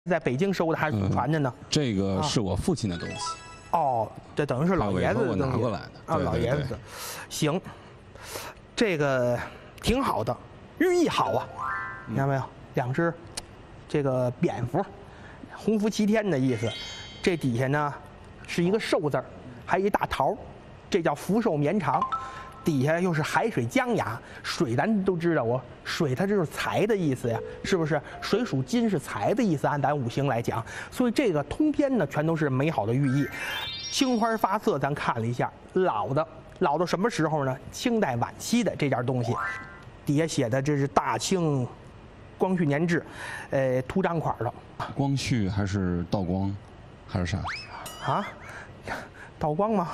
在北京收的还是祖传的呢？ 这个是我父亲的东西。 哦，这等于是老爷子的东西。 拿过来的。 啊，老爷子的。行，这个挺好的，寓意好啊。你看没有？两只这个蝙蝠，鸿福齐天的意思。这底下呢是一个寿字儿，还有一大桃，这叫福寿绵长。底下又是海水江崖，水咱都知道，水它就是财的意思呀，是不是？水属金是财的意思，按咱五行来讲，所以这个通篇呢全都是美好的寓意。青花发色，咱看了一下，老到什么时候呢？清代晚期的这件东西，底下写的这是大清光绪年制，图章款的。 光绪还是道光，还是啥？ 啊，道光吗？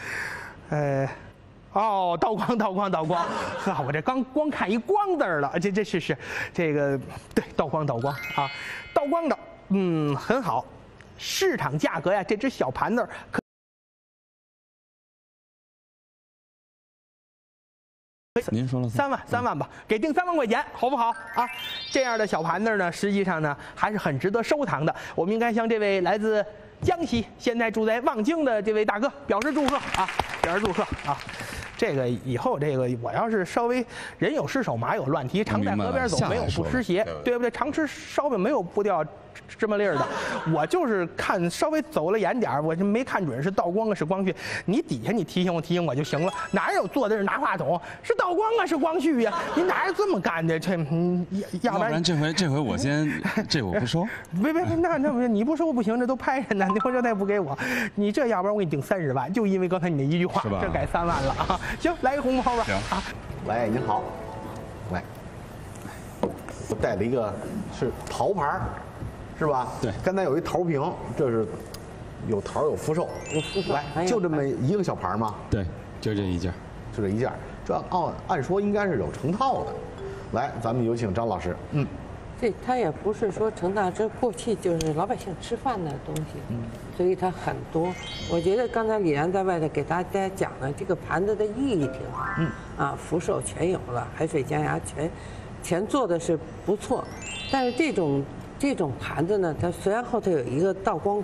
哦，道光，呵，我这光看一光字了，这是这个对，道光啊，道光的，很好。市场价格呀，这只小盘子可您说了 3万吧，给定3万块钱，好不好啊？这样的小盘子呢，实际上呢还是很值得收藏的。我们应该向这位来自江西，现在住在望京的这位大哥表示祝贺啊！这个以后这个我要是稍微人有失手马有乱蹄，常在河边走没有不湿鞋，对不对？常吃烧饼没有不掉芝麻粒儿的。我就是看稍微走了远点儿，我就没看准是道光啊是光绪。你底下你提醒我就行了，哪有坐在这拿话筒是道光啊是光绪呀？你哪有这么干的？这要不然这回我先这我不收。 别，那你不收不行，这都拍着呢，你回头再不给我，你这要不然我给你定30万，就因为刚才你那一句话，这改3万了啊！行，来一红包吧。 行啊， 喂，您好，喂，我带了一个是桃牌，是吧？ 对， 刚才有一桃瓶，这是有桃有福寿，来，就这么一个小牌吗？ 对，就这一件， 就这一件，这按说应该是有成套的。来，咱们有请张老师。 这它也不是说成大，这过去就是老百姓吃饭的东西，所以它很多。我觉得刚才李然在外头给大家讲了这个盘子的意义挺好，福寿全有了，海水江崖全做的是不错，但是这种盘子呢，它虽然后头有一个道光。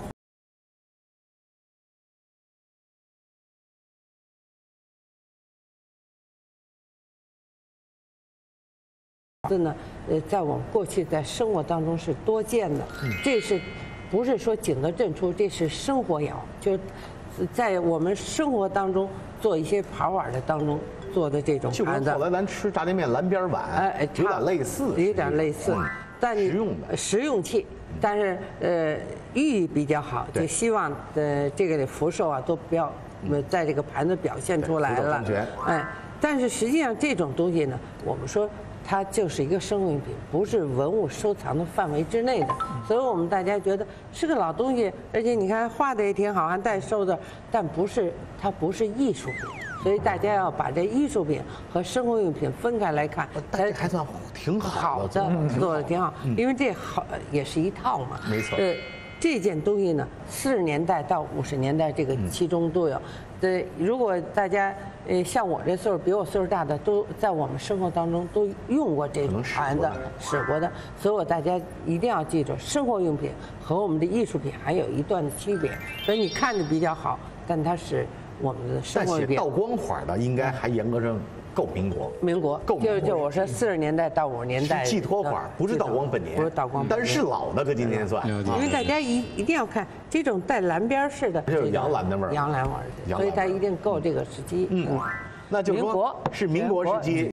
呢，在我们过去在生活当中是多见的，这是不是说景德镇出？这是生活窑，就是在我们生活当中做一些盘碗的当中做的这种盘子。 就跟后来咱吃炸酱面蓝边碗，有点类似， 有点类似，但实用的实用器，但是寓意比较好，就希望这个福寿啊都不要在这个盘子表现出来了，但是实际上这种东西呢，我们说。它就是一个生活用品，不是文物收藏的范围之内的，所以我们大家觉得是个老东西，而且你看画的也挺好，还带寿字，但它不是艺术品，所以大家要把这艺术品和生活用品分开来看。 这还算挺好的， 做的挺好，因为这好也是一套嘛。 没错。 这件东西呢，40年代到50年代这个其中都有。如果大家像我这岁数，比我岁数大的，都在我们生活当中都用过这种盘子，使过的。所以大家一定要记住，生活用品和我们的艺术品还有一段的区别。所以你看着比较好，但它是我们的生活用品。 但写道光款的应该还严格上够民国， 就我说40年代到50年代寄托款，不是道光本年， 不是道光， 但是老的搁今天算。 因为大家一定要看这种带蓝边式的， 这有洋蓝的味儿， 洋蓝味儿，所以它一定够这个时期。 那就说是民国时期。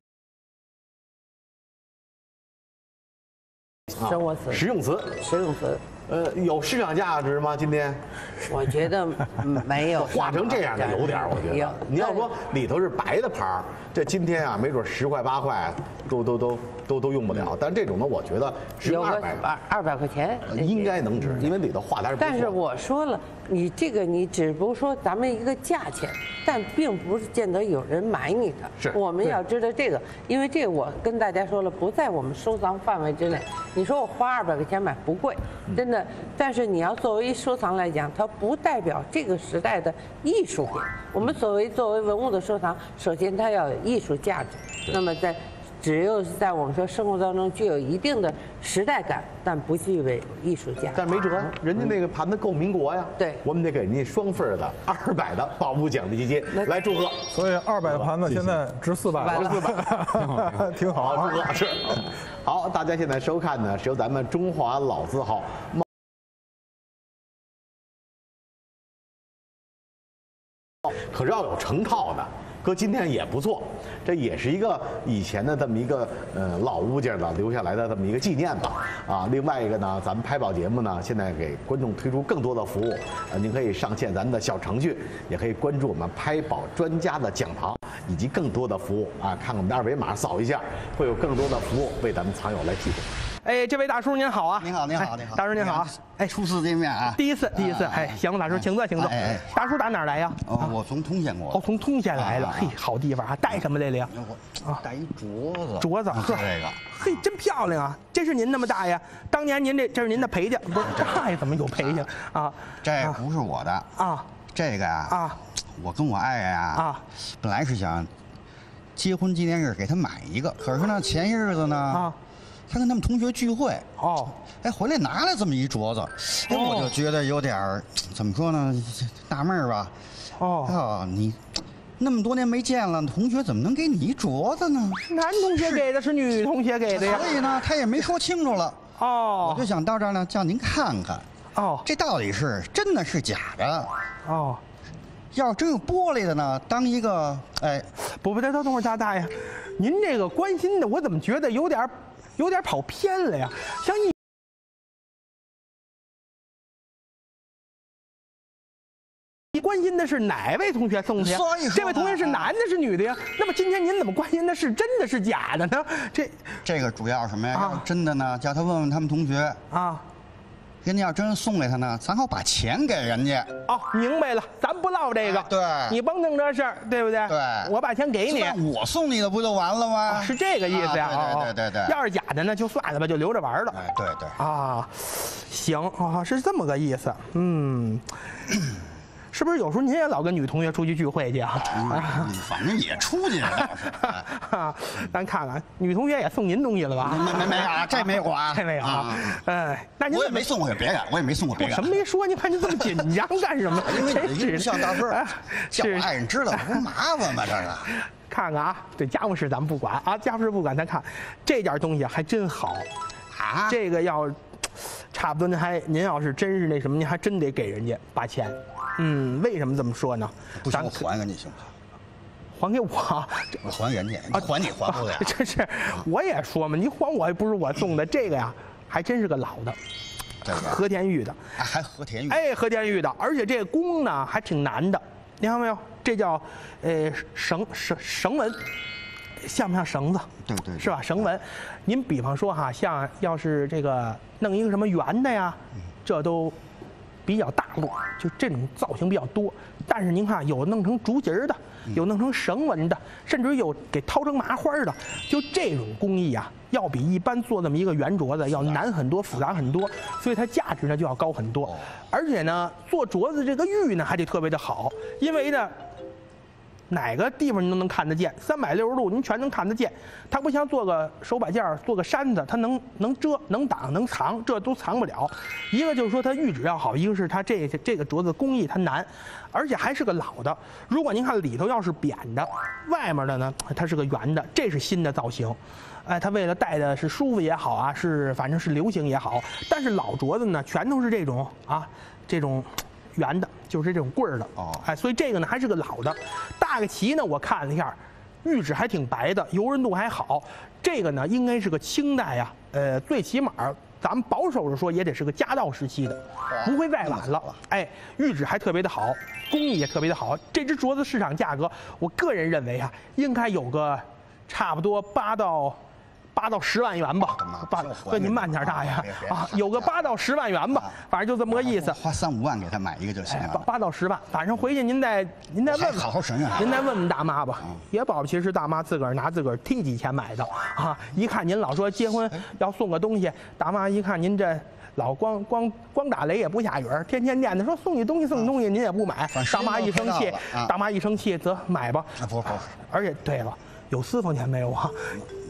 生活词、 实用词。有市场价值吗？今天？ 我觉得没有。 画成这样的有点，我觉得。你要说里头是白的盘儿，这今天啊，没准10块8块都用不了。但这种呢，我觉得只有 200块钱应该能值，因为里头画的是。 但是我说了，你这个你只不过说咱们一个价钱，但并不是见得有人买你的。 是。 我们要知道这个，因为这个我跟大家说了，不在我们收藏范围之内。你说我花200块钱买不贵，真的。但是你要作为收藏来讲，它不代表这个时代的艺术品。我们作为文物的收藏，首先它要有艺术价值。那么在只有在我们说生活当中具有一定的时代感，但不具备艺术价值。 但没辙，人家那个盘子够民国呀。 对， 我们得给人家双份的200的宝物奖励基金，来祝贺。 所以200的盘子现在值400了，挺好， 祝贺是。好，大家现在收看呢是由咱们中华老字号。可是要有成套的，搁今天也不错，这也是一个以前的这么一个老物件的留下来的这么一个纪念吧。啊，另外一个呢，咱们拍宝节目呢，现在给观众推出更多的服务，您可以上线咱们的小程序，也可以关注我们拍宝专家的讲堂，以及更多的服务啊，看我们的二维码扫一下，会有更多的服务为咱们藏友来提供。 哎，这位大叔您好啊！ 您好，您好，您好， 大叔您好。 哎，初次见面啊！ 第一次。哎，行，大叔，请坐，请坐。 哎， 大叔打哪儿来呀？ 哦，我从通县过来。 哦，从通县来了。嘿，好地方啊！带什么来了呀？ 我带一镯子。 镯子， 这个。 嘿，真漂亮啊！这是您的吗，大爷？当年您这是您的陪嫁，不是大爷怎么有陪嫁啊？ 这不是我的啊， 这个呀啊， 我跟我爱人啊，本来是想结婚纪念日给他买一个，可是呢，前些日子呢啊。他跟他们同学聚会哦，哎，回来拿了这么一镯子，哎，我就觉得有点儿怎么说呢，纳闷儿吧。哦，你那么多年没见了，同学怎么能给你一镯子呢？ 男同学给的，是女同学给的呀。 所以呢，他也没说清楚了。哦，我就想到这儿呢，叫您看看。哦，这到底是真的是假的？哦。要是真有玻璃的呢，当一个哎， 不，等会儿，大爷，您这个关心的，我怎么觉得有点跑偏了呀？像你关心的是哪位同学送的呀？这位同学是男的，是女的呀？那么今天您怎么关心的是真的是假的呢？ 这个主要什么呀？要真的呢，叫他问问他们同学啊。人家要真送给他呢，咱好把钱给人家。 哦，明白了，咱不唠这个。 对， 你甭弄这事儿，对不对？ 对， 我把钱给你， 我送你的不就完了吗？ 是这个意思呀？ 对。 要是假的呢，就算了吧，就留着玩了。 哎，对。 啊，行啊，是这么个意思。嗯。是不是有时候您也老跟女同学出去聚会去啊？ 反正也出去了。 咱看看，女同学也送您东西了吧？ 没啊，这没有啊， 这没有啊。哎，那您我也没送过别人，我也没送过别人。 什么没说？您看您这么紧张干什么？ 因为你不像大哥，叫我爱人知道不麻烦吗？这是。 看看啊，这家务事咱们不管啊，家务事不管，咱看这件东西还真好啊。这个要差不多，您要是真是那什么，您还真得给人家把钱。为什么这么说呢？ 不行，我还给你行不？ 还给我？ 我还人家啊？还你还不了？ 这是我也说嘛，你还我又不是我送的，这个呀还真是个老的，和田玉的， 还和田玉？ 哎，和田玉的，而且这个工呢还挺难的，你看没有？这叫绳纹，像不像绳子？ 对， 是吧？绳纹，您比方说哈，像要是这个弄一个什么圆的呀，这都比较大路，就这种造型比较多。但是您看，有弄成竹节的，有弄成绳纹的，甚至有给掏成麻花的，就这种工艺啊，要比一般做这么一个圆镯子要难很多、复杂很多，所以它价值呢就要高很多。而且呢，做镯子这个玉呢还得特别的好，因为呢，哪个地方您都能看得见，360度您全能看得见。它不像做个手把件儿、做个扇子，它能遮、能挡、能藏，这都藏不了。一个就是说它玉质要好，一个是它这个镯子工艺它难，而且还是个老的。如果您看里头要是扁的，外面的呢它是个圆的，这是新的造型。哎，它为了戴的是舒服也好啊，反正是流行也好。但是老镯子呢，全都是这种啊，这种圆的，就是这种棍儿的。哎，所以这个呢还是个老的。大个旗呢，我看了一下，玉质还挺白的，柔韧度还好。这个呢应该是个清代呀，最起码咱们保守着说也得是个嘉道时期的，不会再晚了。哎，玉质还特别的好，工艺也特别的好。这只镯子市场价格，我个人认为啊，应该有个差不多8到10万元吧。哥，您慢点，大爷啊，有个8到10万元吧，反正就这么个意思。 花3、5万给他买一个就行了。 8到10万，反正回去您再问问， 好好审审。 您再问问大妈吧，也保不齐是大妈自个儿拿自个儿提几钱买的啊。一看您老说结婚要送个东西，大妈一看您这老光打雷也不下雨，天天念叨说送你东西，您也不买。大妈一生气，则买吧。 不， 而且对了，有私房钱没有啊？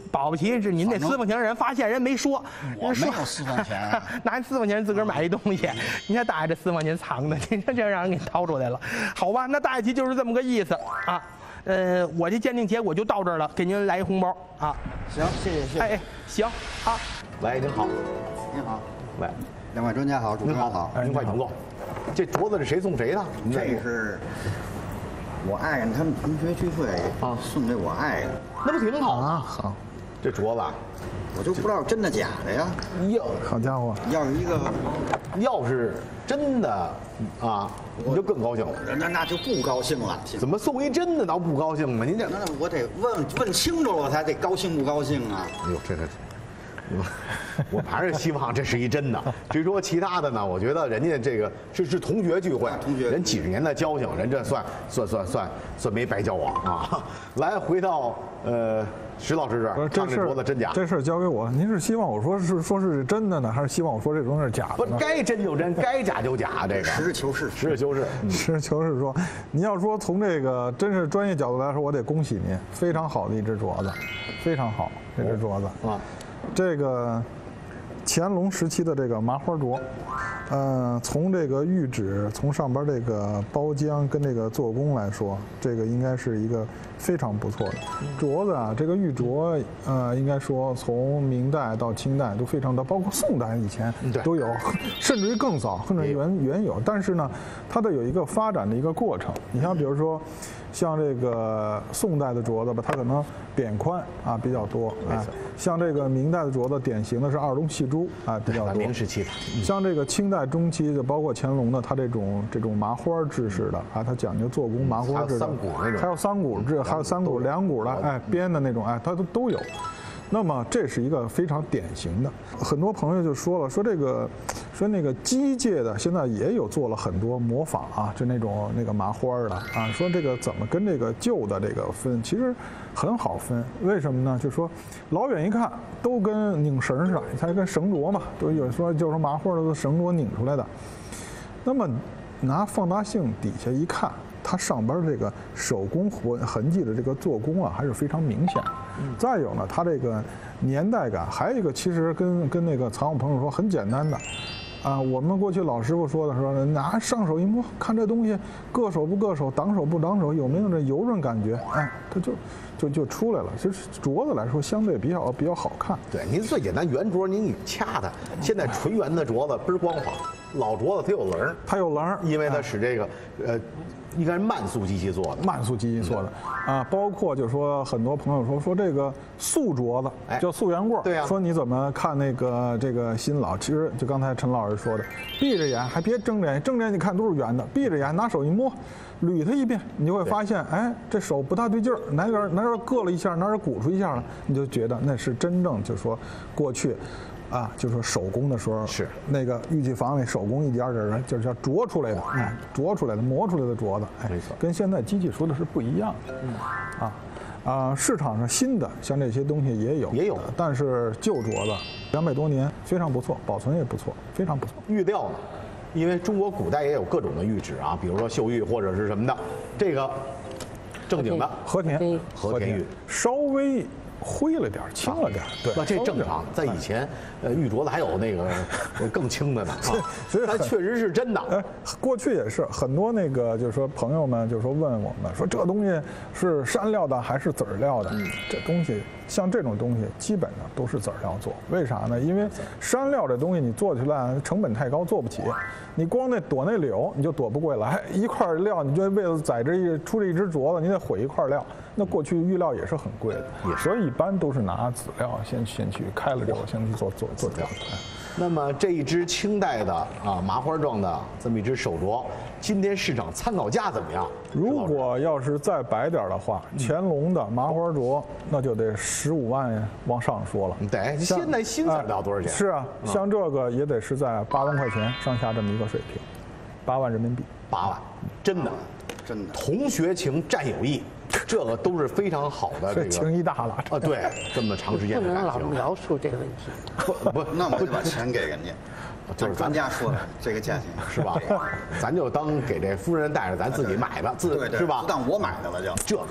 保不齐是您那私房钱人发现人没说， 我没有私房钱， 拿人私房钱自个儿买一东西，你看大爷这私房钱藏的，你说这让人给掏出来了，好吧？那大爷其就是这么个意思啊。我这鉴定结果就到这儿了，给您来一红包啊。 行，谢谢。 哎，行啊。 喂，您好。 您好。 喂， 两位专家好，主持人好。 您快请坐。这镯子是谁送谁的？ 这是我爱人他们同学聚会啊送给我爱人， 那不挺好吗？ 好。 这镯子， 我就不知道真的假的呀。 哟， 好家伙！ 要是一个， 要是真的啊，你就更高兴了。 那就不高兴了。 怎么送一真的倒不高兴呢？您这那我得问清楚了，我才得高兴不高兴啊？ 哎呦，这。我还是希望这是一真的。至于说其他的呢，我觉得人家这个是同学聚会，人几十年的交情，人这算没白交往啊。来，回到石老师这儿，看这镯子真假？ 这事儿交给我。您是希望我说是真的呢，还是希望我说这东西是假的呢？ 不，该真就真，该假就假。这个实事求是， 实事求是， 实事求是说，你要说从这个真是专业角度来说，我得恭喜您，非常好的一只镯子，非常好这只镯子啊。这个乾隆时期的这个麻花镯，从这个玉指，从上边这个包浆跟这个做工来说，这个应该是一个非常不错的镯子啊。这个玉镯，应该说从明代到清代都非常的，包括宋代以前都有，甚至于更早，甚至原有。但是呢，它的有一个发展的一个过程。你像比如说，像这个宋代的镯子吧，它可能扁宽啊比较多，哎，像这个明代的镯子，典型的是二龙戏珠啊比较多。 明时期的， 像这个清代中期，就包括乾隆的，它这种麻花制式的啊，它讲究做工麻花制的，还有三股制，还有三股两股的，哎，编的那种，哎，它都有。那么这是一个非常典型的，很多朋友就说了，说那个机械的现在也有做了很多模仿啊，就那个麻花的啊，说这个怎么跟这个旧的这个分，其实很好分，为什么呢？就说老远一看都跟拧绳似的，它跟绳镯嘛，都有说就是麻花的绳镯拧出来的，那么拿放大镜底下一看，它上边这个手工痕迹的这个做工啊，还是非常明显。再有呢，它这个年代感，还有一个其实跟那个藏友朋友说很简单的，啊，我们过去老师傅说的说，拿上手一摸，看这东西硌手不硌手，挡手不挡手，有没有这油润感觉？哎，它就出来了。其实镯子来说，相对比较好看。 对，您最简单圆镯，您掐它。现在纯圆的镯子倍儿光滑，老镯子它有棱儿， 它有棱儿， 因为它使这个应该是慢速机器做的， 慢速机器做的啊，包括就是说很多朋友说这个素镯子叫素圆棍， 对呀， 说你怎么看这个新老？其实就刚才陈老师说的，闭着眼还别睁着眼，睁着眼你看都是圆的，闭着眼拿手一摸，捋它一遍，你就会发现，哎，这手不大对劲儿，哪点硌了一下，哪点鼓出一下了，你就觉得那是真正就是说过去。啊，就是说手工的时候是那个玉器坊里手工一点点就是叫琢出来的，哎，琢出来的磨出来的镯子，哎， 没错， 跟现在机器说的是不一样的，市场上新的像这些东西也有，但是旧镯子200多年非常不错，保存也不错，非常不错。 玉料呢，因为中国古代也有各种的玉质啊，比如说绣玉或者是什么的，这个正经的和田玉， 稍微灰了点，轻了点，对， 那这正常。在以前，玉镯子还有那个更轻的呢，所以它确实是真的。 过去也是很多那个，就是说朋友们就说问我们说这东西是山料的还是籽儿料的？这东西像这种东西基本上都是籽儿料做，为啥呢？因为山料这东西你做起来成本太高，做不起。你光躲那柳你就躲不过来，一块料你就为了宰出这一只镯子，你得毁一块料。那过去玉料也是很贵的，所以一般都是拿籽料先去开了之后先去做镯子。 那么这一只清代的麻花状的这么一只手镯，今天市场参考价怎么样？ 如果要是再白点的话，乾隆的麻花镯那就得15万往上说了。 对，现在新材料多少钱？ 是啊，像这个也得是在8万块钱上下这么一个水平，8万人民币。 8万，真的，同学情战友谊。这个都是非常好的，这个情谊大了啊！对，这么长时间的感情， 不能老描述这个问题。 不， 那我就把钱给人家。就是专家说的这个价钱是吧？咱就当给这夫人带着咱自己买的，是吧？ 当我买的了就。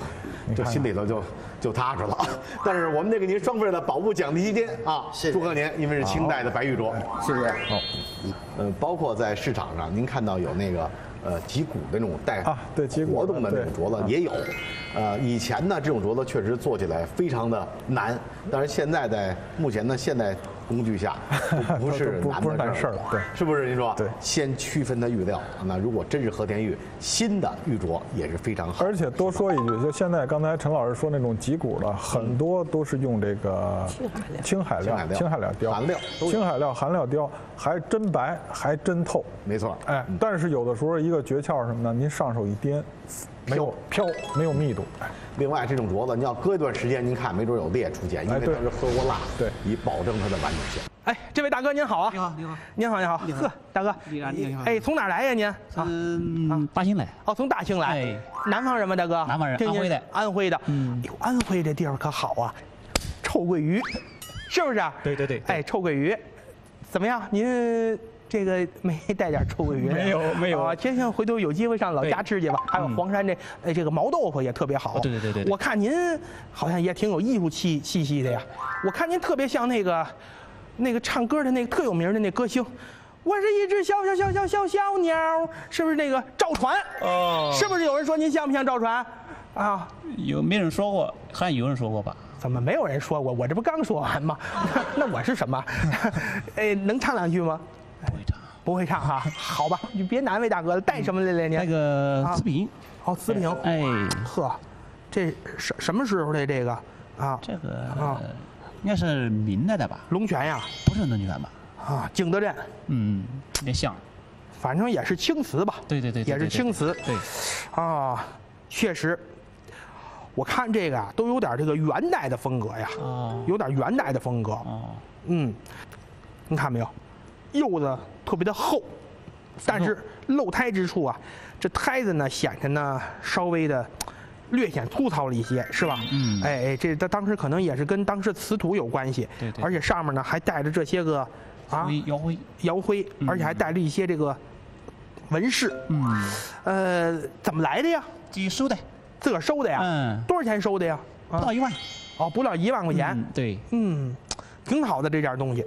就心里头就踏实了。但是我们得给您双份的宝物奖励基金啊，祝贺您，因为是清代的白玉镯， 谢谢。 好，包括在市场上，您看到有那个击鼓的那种带对击鼓活动的那种镯子也有。以前呢，这种镯子确实做起来非常的难，但是现在在目前的现代工具下，不是难事了， 对， 是不是？您说， 对， 先区分它玉料。那如果真是和田玉，新的玉镯也是非常好。 而且多说一句，就现在刚才陈老师说那种击鼓的，很多都是用这个青海料雕， 含料， 青海料含料雕，还真白，还真透。 没错， 哎，但是有的时候一个诀窍是什么呢？您上手一掂，没有飘，没有密度。 另外，这种镯子你要搁一段时间，您看没准有裂出现，因为它是喝过蜡， 对， 以保证它的完整性。 哎，这位大哥您好啊！ 你好，你好， 您好，你好。呵，大哥， 你好。 哎，从哪儿来呀您？ 大兴来。 哦，从大兴来。 哎， 南方人吗，大哥？ 南方人，安徽的。 安徽的。哎呦，安徽这地方可好啊，臭鳜鱼，是不是？ 对对对。 哎，臭鳜鱼，怎么样？您这个没带点臭鳜鱼？ 没有啊，行，回头有机会上老家吃去吧。还有黄山这个毛豆腐也特别好。 对。 我看您好像也挺有艺术气息的呀。我看您特别像那个唱歌的那个特有名的那歌星。我是一只小鸟，是不是那个赵传？哦，是不是有人说您像不像赵传？啊， 没人说过，好像有人说过吧？ 怎么没有人说过？我这不刚说完吗？那我是什么？哎，能唱两句吗？不会唱哈，好吧，你别难为大哥了。带什么来了您？ 那个瓷瓶。 哦，瓷瓶。 哎， 呵，这什么时候的这个啊？ 这个应该是明代的吧？ 龙泉呀？ 不是龙泉吧？ 啊，景德镇。 有点像。 反正也是青瓷吧？ 对， 也是青瓷。 对。 啊，确实。我看这个啊，都有点这个元代的风格呀。哦。有点元代的风格。哦。你看没有？釉子特别的厚，但是露胎之处啊，这胎子呢显得呢稍微的略显粗糙了一些，是吧？这当时可能也是跟当时瓷土有关系。对。而且上面呢还带着这些个窑灰，而且还带着一些这个纹饰。怎么来的呀？ 自己收的。 自个儿收的呀？多少钱收的呀？ 不到1万。 哦，不到1万块钱。 对。 挺好的这件东西。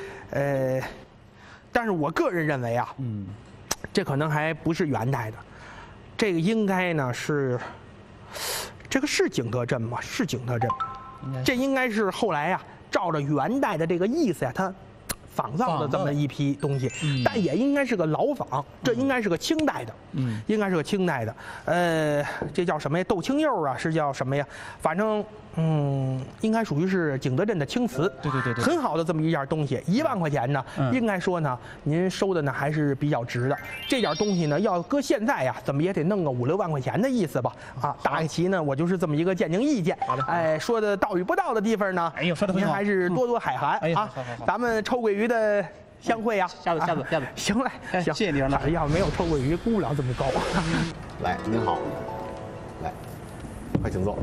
但是我个人认为啊，这可能还不是元代的，这个应该呢是，这个是景德镇吗？是景德镇，这应该是后来呀，照着元代的这个意思呀，它仿造的这么一批东西，但也应该是个老仿，这应该是个清代的，应该是个清代的，这叫什么呀？豆青釉啊，是叫什么呀？反正。应该属于是景德镇的青瓷， 对， 很好的这么一件东西，1万块钱呢，应该说呢，您收的呢还是比较值的。这件东西呢，要搁现在呀，怎么也得弄个5、6万块钱的意思吧？啊，打个旗呢，我就是这么一个鉴定意见。哎，说的道与不道的地方呢， 说的您还是多海涵啊。咱们臭鳜鱼的相会呀， 下次。 行嘞，行， 谢谢您了。 要没有臭鳜鱼，估不了这么高。 来，您好，来，快请坐。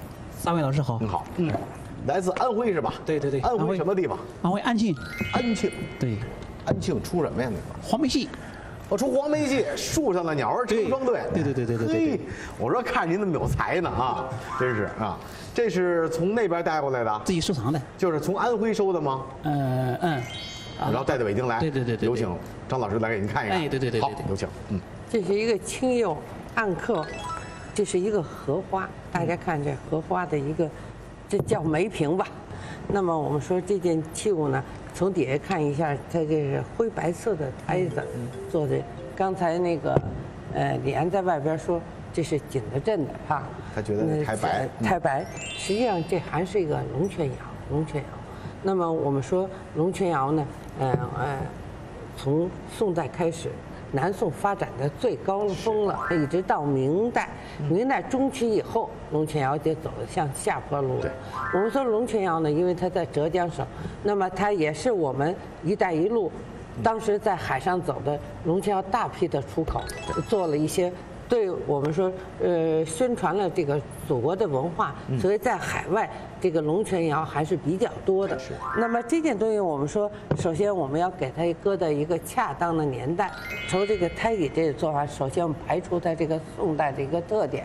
3位老师好。 您好，来自安徽是吧？ 对。 安徽什么地方？ 安徽安庆。 安庆。 对。 安庆出什么呀？那个黄梅戏。 出黄梅戏，树上的鸟儿成双对。 对。 嘿，我说看您那么有才呢啊，真是啊！这是从那边带过来的？ 自己收藏的。 就是从安徽收的吗？然后带到北京来。 对。 有请张老师来给您看一看。 哎，对。 好，有请。 这是一个青釉暗刻。这是一个荷花，大家看这荷花的一个，这叫梅瓶吧。那么我们说这件器物呢，从底下看一下，它这是灰白色的胎子做的。刚才那个李安在外边说这是景德镇的哈， 他觉得太白，实际上这还是一个龙泉窑。那么我们说龙泉窑呢，从宋代开始。南宋发展的最高峰了，一直到明代，明代中期以后，龙泉窑就走向下坡路了。我们说龙泉窑呢，因为它在浙江省，那么它也是我们“一带一路”当时在海上走的龙泉窑大批的出口，做了一些对我们说宣传了这个祖国的文化，所以在海外这个龙泉窑还是比较多的。那么这件东西我们说，首先我们要给它搁到一个恰当的年代。从这个胎底这个做法，首先我们排除它这个宋代的一个特点。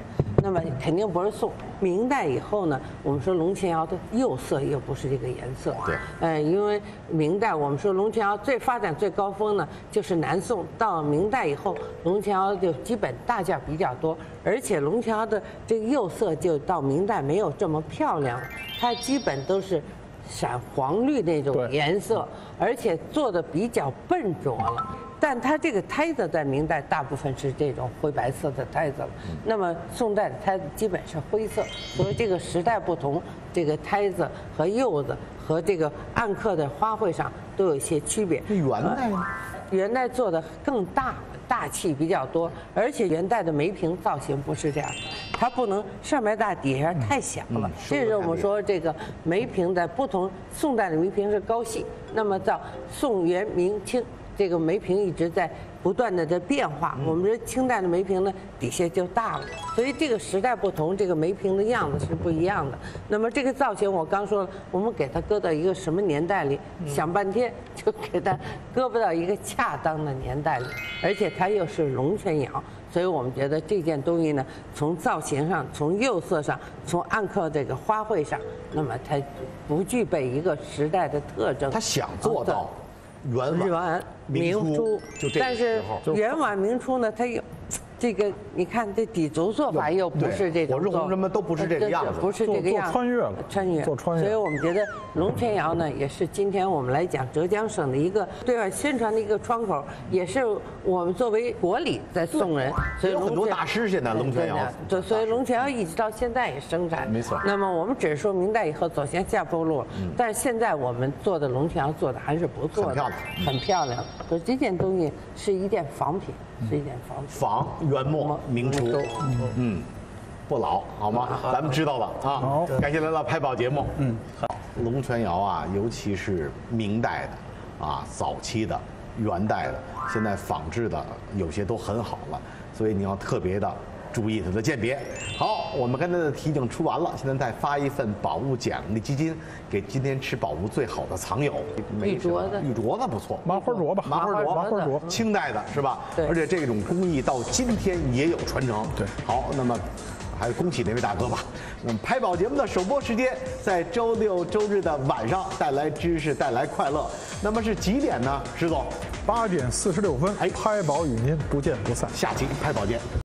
那么肯定不是宋。明代以后呢，我们说龙泉窑的釉色又不是这个颜色。 对。 因为明代我们说龙泉窑发展最高峰呢，就是南宋。到明代以后，龙泉窑就基本大件比较多，而且龙泉窑的这个釉色就到明代没有这么漂亮了，它基本都是闪黄绿那种颜色，而且做的比较笨拙了。但它这个胎子在明代大部分是这种灰白色的胎子了，那么宋代的胎子基本是灰色，所以这个时代不同，这个胎子和釉子和这个暗刻的花卉上都有一些区别。 元代呢？ 元代做的更大气比较多，而且元代的梅瓶造型不是这样的，它不能上面大底下太小了。这是我们说这个梅瓶的不同。宋代的梅瓶是高细，那么到宋元明清，这个梅瓶一直在不断的变化。我们这清代的梅瓶呢，底下就大了，所以这个时代不同，这个梅瓶的样子是不一样的。那么这个造型，我刚说了，我们给它搁到一个什么年代里，想半天就给它搁不到一个恰当的年代里，而且它又是龙泉窑，所以我们觉得这件东西呢，从造型上、从釉色上、从暗刻这个花卉上，那么它不具备一个时代的特征。 它想做到元晚明初， 但是元晚明初呢，它有这个，你看这底足做法又不是这种， 火日红什么都不是这个样子， 不是这个样子， 穿越了，做穿越。 所以我们觉得龙泉窑呢，也是今天我们来讲浙江省的一个对外宣传的一个窗口，也是我们作为国礼在送人。所以有很多大师现在龙泉窑， 对，所以龙泉窑一直到现在也生产， 没错。 那么我们只是说明代以后走向下坡路，但是现在我们做的龙泉窑做的还是不错的，很漂亮。所以这件东西是一件仿品。是一件仿元末明初，不老，好吗？咱们知道了啊。好，感谢来到拍宝节目。好，龙泉窑啊，尤其是明代的，啊，早期的、元代的，现在仿制的有些都很好了，所以你要特别的注意它的鉴别。好，我们刚才的题已经出完了，现在再发一份宝物奖励基金给今天吃宝物最好的藏友。 玉镯子， 玉镯子不错， 麻花镯吧， 麻花镯，清代的是吧？ 对。 而且这种工艺到今天也有传承。 对。 好，那么还是恭喜那位大哥吧。那么拍宝节目的首播时间在周六周日的晚上，带来知识，带来快乐。那么是几点呢？石总， 8点46分。拍宝与您不见不散。 下期拍宝见。